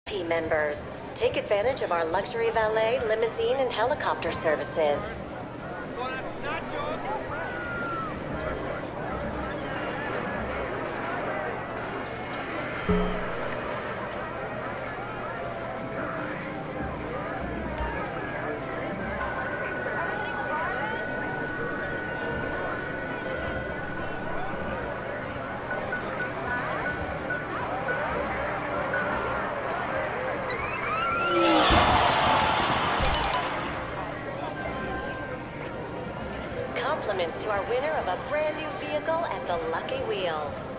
P members. Take advantage of our luxury valet, limousine, and helicopter services. Compliments to our winner of a brand new vehicle at the Lucky Wheel.